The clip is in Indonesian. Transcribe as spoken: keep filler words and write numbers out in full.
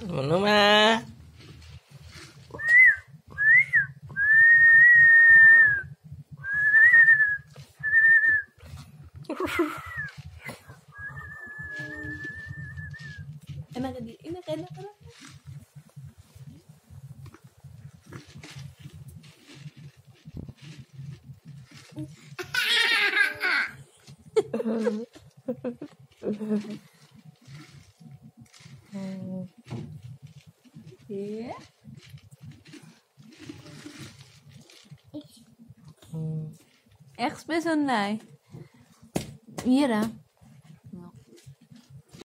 Menu mah. Enak di enak enak enak. Iya. Expression lai. Mira.